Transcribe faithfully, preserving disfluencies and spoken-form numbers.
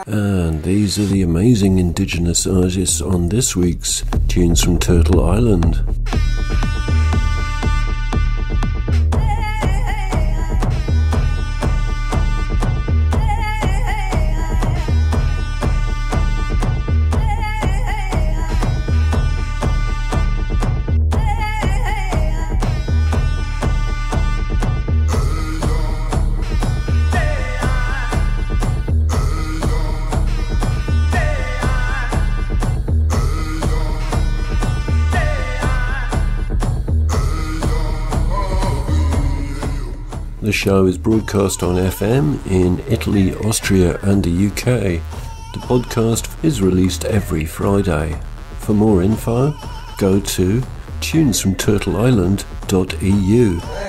And these are the amazing indigenous artists on this week's Tunes from Turtle Island. The show is broadcast on F M in Italy, Austria and the U K. The podcast is released every Friday. For more info, go to tunes from turtle island dot e u.